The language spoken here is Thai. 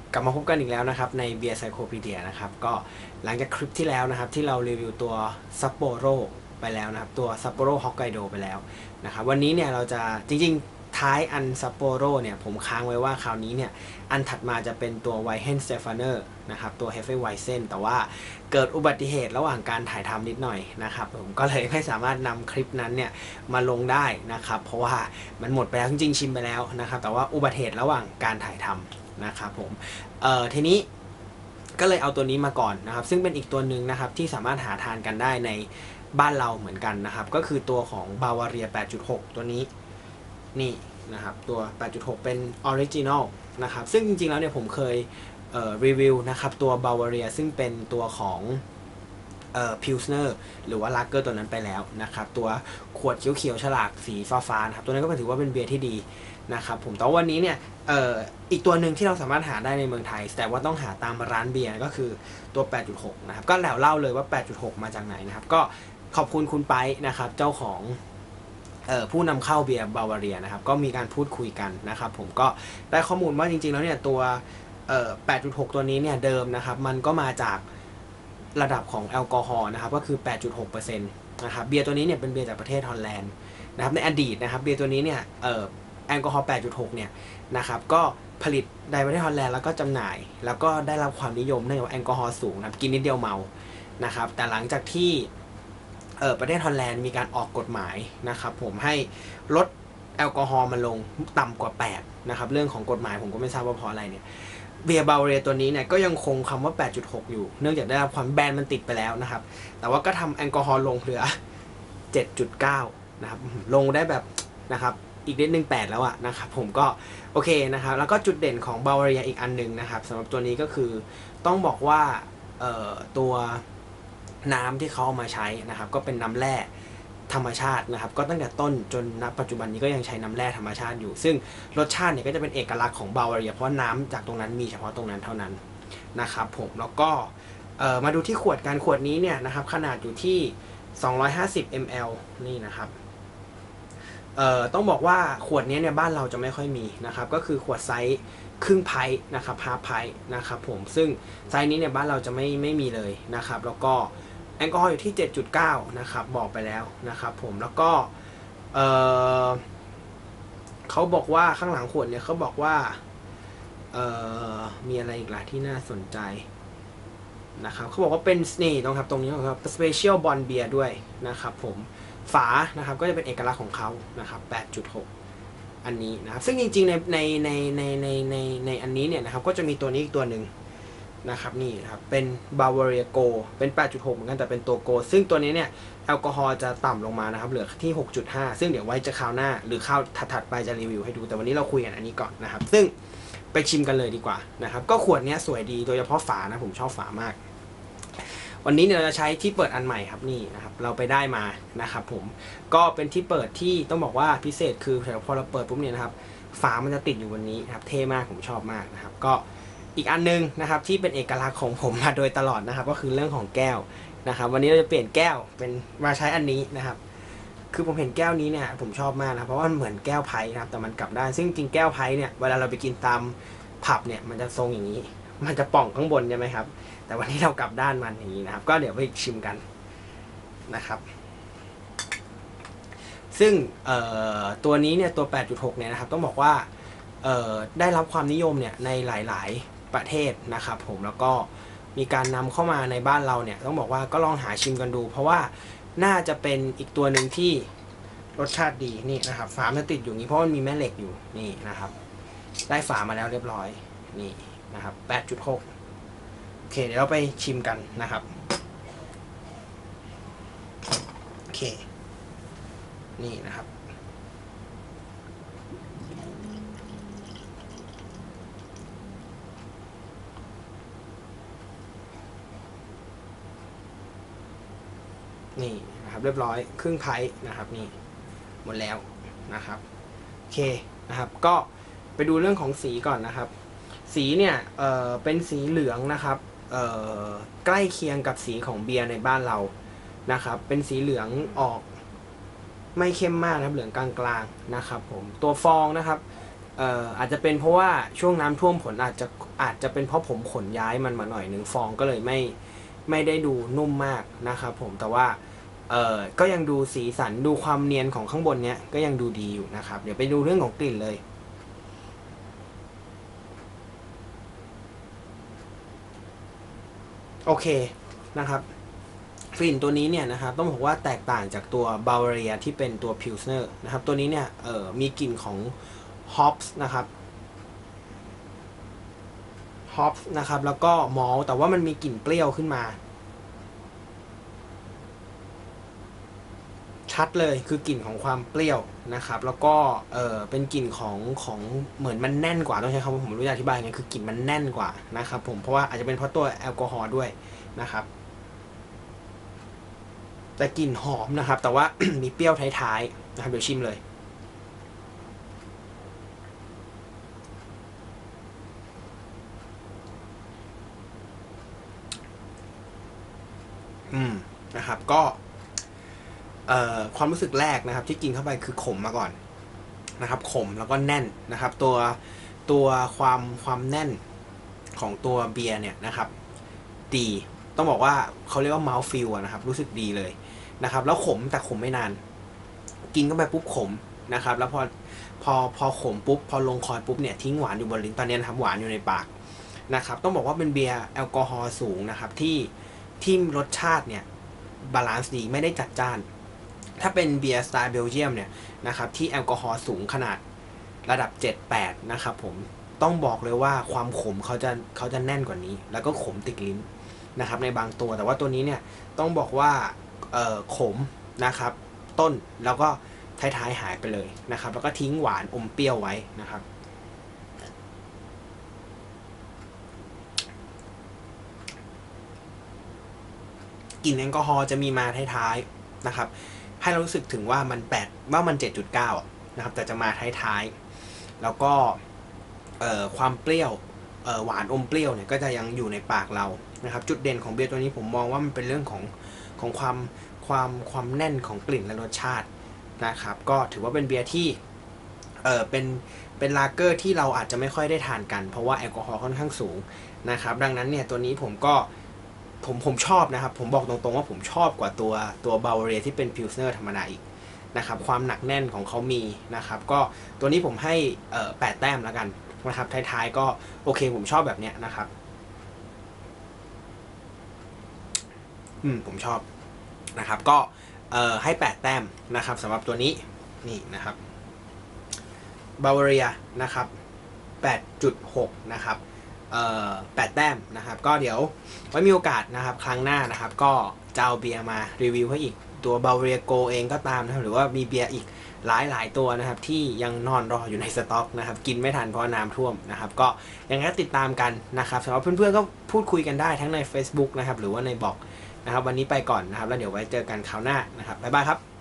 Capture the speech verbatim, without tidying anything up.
กลับมาพบกันอีกแล้วนะครับในเบียร์ไซโคพีเดียนะครับก็หลังจากคลิปที่แล้วนะครับที่เรารีวิวตัวซัปโปโรไปแล้วนะครับตัวซัปโปโรฮอกไกโดไปแล้วนะครับวันนี้เนี่ยเราจะจริงๆท้ายอันซัปโปโรเนี่ยผมค้างไว้ว่าคราวนี้เนี่ยอันถัดมาจะเป็นตัวไวเฮนสเตฟานเนอร์นะครับตัวเฮฟเฟไวเซนแต่ว่าเกิดอุบัติเหตุระหว่างการถ่ายทำนิดหน่อยนะครับผมก็เลยไม่สามารถนำคลิปนั้นเนี่ยมาลงได้นะครับเพราะว่ามันหมดไปแล้วจริงๆชิมไปแล้วนะครับแต่ว่าอุบัติเหตุระหว่างการถ่ายทำนะครับผมเอ่อทีนี้ก็เลยเอาตัวนี้มาก่อนนะครับซึ่งเป็นอีกตัวหนึ่งนะครับที่สามารถหาทานกันได้ในบ้านเราเหมือนกันนะครับก็คือตัวของบาวาเรีย แปดจุดหก ตัวนี้นี่นะครับตัว แปดจุดหก เป็นออริจินอลนะครับซึ่งจริงๆแล้วเนี่ยผมเคยเอ่อรีวิวนะครับตัวบาวาเรียซึ่งเป็นตัวของเอ่อพิลสเนอร์หรือว่าลาเกอร์ตัวนั้นไปแล้วนะครับตัวขวดเขียวๆฉลากสีฟ้าๆนะครับตัวนั้นก็ถือว่าเป็นเบียร์ที่ดีนะครับผมแต่วันนี้เนี่ยเอ่ออีกตัวหนึ่งที่เราสามารถหาได้ในเมืองไทยแต่ว่าต้องหาตามร้านเบียร์ก็คือตัว แปดจุดหก นะครับก็แล้วเล่าเลยว่า แปดจุดหก มาจากไหนนะครับก็ขอบคุณคุณไปนะครับเจ้าของเอ่อผู้นำเข้าเบียร์บาวาเรียนะครับก็มีการพูดคุยกันนะครับผมก็ได้ข้อมูลว่าจริงๆแล้วเนี่ยตัวเอ่อ แปดจุดหก ตัวนี้เนี่ยเดิมนะครับมันก็มาจากระดับของแอลกอฮอล์นะครับก็คือ แปดจุดหกเปอร์เซ็นต์ นะครับเบียร์ตัวนี้เนี่ยเป็นเบียร์จากประเทศฮอลแลนด์นะครับในอดีตนะครับเบียร์ตัวนี้เนี่ยเอ่อแอลกอฮอล์ แปดจุดหก เนี่ยนะครับก็ผลิตในประเทศฮอลแลนด์แล้วก็จำหน่ายแล้วก็ได้รับความนิยมเนื่องจากว่าแอลกอฮอล์สูงนะครับกินนิดเดียวเมานะครับแต่หลังจากที่เอ่อประเทศฮอลแลนด์มีการออกกฎหมายนะครับผมให้ลดแอลกอฮอล์มาลงต่ำกว่าแปดนะครับเรื่องของกฎหมายผมก็ไม่ทราบว่าเพราะอะไรเนี่ยเบียร์บาวาเรียตัวนี้เนี่ยก็ยังคงคำว่า แปดจุดหก อยู่เนื่องจากได้รับความแบนมันติดไปแล้วนะครับแต่ว่าก็ทำแอลกอฮอล์ลงเหลือ เจ็ดจุดเก้า นะครับลงได้แบบนะครับอีกนิดนึงแปดแล้วอะนะครับผมก็โอเคนะครับแล้วก็จุดเด่นของบาวาเรียอีกอันนึงนะครับสำหรับตัวนี้ก็คือต้องบอกว่าเอ่อตัวน้ำที่เขาเอามาใช้นะครับก็เป็นน้ำแร่ธรรมชาตินะครับก็ตั้งแต่ต้นจนณปัจจุบันนี้ก็ยังใช้น้ำแร่ธรรมชาติอยู่ซึ่งรสชาติเนี่ยก็จะเป็นเอกลักษณ์ของบาวาเรียเพราะน้ำจากตรงนั้นมีเฉพาะตรงนั้นเท่านั้นนะครับผมแล้วก็เอ่อมาดูที่ขวดการขวดนี้เนี่ยนะครับขนาดอยู่ที่สองร้อยห้าสิบมิลลิลิตร นี่นะครับเอ่อต้องบอกว่าขวดนี้เนี่ยบ้านเราจะไม่ค่อยมีนะครับก็คือขวดไซส์ครึ่งไพร์นะครับฮาล์ฟไพร์นะครับผมซึ่งไซส์นี้เนี่ยบ้านเราจะไม่ไม่มีเลยนะครับแล้วก็แอลกอฮอล์อยู่ที่ เจ็ดจุดเก้า นะครับบอกไปแล้วนะครับผมแล้วก็เอ่อเขาบอกว่าข้างหลังขวดเนี่ยเขาบอกว่าเอ่อมีอะไรอีกล่ะที่น่าสนใจนะครับเขาบอกว่าเป็นนี่ตรงครับตรงนี้ครับ Special Bond Beer ด้วยนะครับผมฝานะครับก็จะเป็นเอกลักษณ์ของเขานะครับ แปดจุดหก อันนี้นะครับซึ่งจริงๆในในในในในในในอันนี้เนี่ยนะครับก็จะมีตัวนี้อีกตัวหนึ่งนะครับนี่นะครับเป็น Bavaria Go เป็น แปดจุดหก เหมือนกันแต่เป็นตัว Go ซึ่งตัวนี้เนี่ยแอลกอฮอล์จะต่ำลงมานะครับเหลือที่ หกจุดห้า ซึ่งเดี๋ยวไว้จะคราวหน้าหรือคราวถัดๆไปจะรีวิวให้ดูแต่วันนี้เราคุยกันอันนี้ก่อนนะครับซึ่งไปชิมกันเลยดีกว่านะครับก็ขวดนี้สวยดีโดยเฉพาะฝานะผมชอบฝามากวันนี้เนี่ยเราจะใช้ที่เปิดอันใหม่ครับนี่นะครับเราไปได้มานะครับผมก็เป็นที่เปิดที่ต้องบอกว่าพิเศษคือพอเราเปิดปุ๊บเนี่ยนะครับฝามันจะติดอยู่บนนี้นะครับเท่มากผมชอบมากนะครับก็อีกอันนึงนะครับที่เป็นเอกลักษณ์ของผมมาโดยตลอดนะครับก็คือเรื่องของแก้วนะครับวันนี้เราจะเปลี่ยนแก้วเป็นมาใช้อันนี้นะครับคือผมเห็นแก้วนี้เนี่ยผมชอบมากนะเพราะว่ามันเหมือนแก้วไพร์นะครับแต่มันกลับด้านซึ่งจริงแก้วไพร์เนี่ยเวลาเราไปกินตามผับเนี่ยมันจะทรงอย่างนี้มันจะป่องข้างบนใช่ไหมครับแต่วันนี้เรากลับด้านมันอย่างนี้นะครับก็เดี๋ยวไปชิมกันนะครับซึ่งตัวนี้เนี่ยตัว แปดจุดหก เนี่ยนะครับต้องบอกว่าได้รับความนิยมเนี่ยในหลายๆประเทศนะครับผมแล้วก็มีการนำเข้ามาในบ้านเราเนี่ยต้องบอกว่าก็ลองหาชิมกันดูเพราะว่าน่าจะเป็นอีกตัวหนึ่งที่รสชาติดีนี่นะครับฝามันติดอยู่นี้เพราะมันมีแม่เหล็กอยู่นี่นะครับได้ฝามาแล้วเรียบร้อยนี่นะครับ แปดจุดหก โอเคเดี๋ยวเราไปชิมกันนะครับโอเคนี่นะครับนี่นะครับเรียบร้อยครึ่งไพร์นะครับนี่หมดแล้วนะครับโอเคนะครับก็ไปดูเรื่องของสีก่อนนะครับสีเนี่ยเอ่อเป็นสีเหลืองนะครับเอ่อใกล้เคียงกับสีของเบียร์ในบ้านเรานะครับเป็นสีเหลืองออกไม่เข้มมากนะครับเหลืองกลางๆนะครับผมตัวฟองนะครับเอ่ออาจจะเป็นเพราะว่าช่วงน้ำท่วมฝนอาจจะอาจจะเป็นเพราะผมขนย้ายมันมาหน่อยหนึ่งฟองก็เลยไม่ไม่ได้ดูนุ่มมากนะครับผมแต่ว่าเอ่อก็ยังดูสีสันดูความเนียนของข้างบนเนี้ยก็ยังดูดีอยู่นะครับเดี๋ยวไปดูเรื่องของกลิ่นเลยโอเคนะครับกลิ่นตัวนี้เนี่ยนะครับต้องบอกว่าแตกต่างจากตัวบาวาเรียที่เป็นตัวพิลสเนอร์นะครับตัวนี้เนี่ยเอ่อมีกลิ่นของฮอปส์นะครับฮอปส์นะครับแล้วก็มอลต์แต่ว่ามันมีกลิ่นเปรี้ยวขึ้นมาชัดเลยคือกลิ่นของความเปรี้ยวนะครับแล้วก็เออเป็นกลิ่นของของเหมือนมันแน่นกว่าต้องใช้คำว่าผมไม่รู้จะอธิบายไงคือกลิ่นมันแน่นกว่านะครับผมเพราะว่าอาจจะเป็นเพราะตัวแอลกอฮอล์ด้วยนะครับแต่กลิ่นหอมนะครับแต่ว่า มีเปรี้ยวท้ายๆนะครับเดี๋ยวชิมเลยอืมนะครับก็ความรู้สึกแรกนะครับที่กินเข้าไปคือขมมาก่อนนะครับขมแล้วก็แน่นนะครับตัวตัวความความแน่นของตัวเบียร์เนี่ยนะครับดีต้องบอกว่าเขาเรียกว่า mouth feel นะครับรู้สึกดีเลยนะครับแล้วขมแต่ขมไม่นานกินเข้าไปปุ๊บขมนะครับแล้วพอพอพอขมปุ๊บพอลงคอปุ๊บเนี่ยทิ้งหวานอยู่บนลิ้นตอนนี้นะครับหวานอยู่ในปากนะครับต้องบอกว่าเป็นเบียร์แอลกอฮอล์สูงนะครับที่ที่รสชาติเนี่ยบาลานซ์ดีไม่ได้จัดจ้านถ้าเป็นเบียร์สไตล์เบลเยียมเนี่ยนะครับที่แอลกอฮอล์สูงขนาดระดับ เจ็ดแปด นะครับผมต้องบอกเลยว่าความขมเขาจะเขาจะแน่นกว่านี้แล้วก็ขมติดลิ้นนะครับในบางตัวแต่ว่าตัวนี้เนี่ยต้องบอกว่าเอ่อขมนะครับต้นแล้วก็ท้ายๆหายไปเลยนะครับแล้วก็ทิ้งหวานอมเปรี้ยวไว้นะครับกลิ่นแอลกอฮอล์จะมีมาท้ายๆนะครับให้เรารู้สึกถึงว่ามันแปดว่ามัน เจ็ดจุดเก้า นะครับแต่จะมาท้ายๆแล้วก็ความเปรี้ยวหวานอมเปรี้ยวเนี่ยก็จะยังอยู่ในปากเรานะครับจุดเด่นของเบียร์ตัวนี้ผมมองว่ามันเป็นเรื่องของของความความความแน่นของกลิ่นและรสชาตินะครับก็ถือว่าเป็นเบียร์ที่เออเป็นเป็นลาเกอร์ที่เราอาจจะไม่ค่อยได้ทานกันเพราะว่าแอลกอฮอล์ค่อนข้างสูงนะครับดังนั้นเนี่ยตัวนี้ผมก็ผมผมชอบนะครับผมบอกตรงๆว่าผมชอบกว่าตัวตัวบาวาเรียที่เป็นพิลสเนอร์ธรรมดาอีกนะครับความหนักแน่นของเขามีนะครับก็ตัวนี้ผมให้แปดแต้มแล้วกันนะครับท้ายๆก็โอเคผมชอบแบบเนี้ยนะครับอืมผมชอบนะครับก็เอ่อให้แปดแต้มนะครับสำหรับตัวนี้นี่นะครับบาวาเรียนะครับ แปดจุดหก นะครับเอ่อแปดแต้มนะครับก็เดี๋ยวไว้มีโอกาสนะครับครั้งหน้านะครับก็จะเอาเบียร์มารีวิวให้อีกตัวบาวาเรียโกเองก็ตามนะครับหรือว่ามีเบียร์อีกหลายหลายตัวนะครับที่ยังนอนรออยู่ในสต็อกนะครับกินไม่ทันเพราะน้ำท่วมนะครับก็ยังไงก็ติดตามกันนะครับสำหรับเพื่อนๆก็พูดคุยกันได้ทั้งใน Facebook นะครับหรือว่าในบล็อกนะครับวันนี้ไปก่อนนะครับแล้วเดี๋ยวไว้เจอกันคราวหน้านะครับบ๊ายบายครับ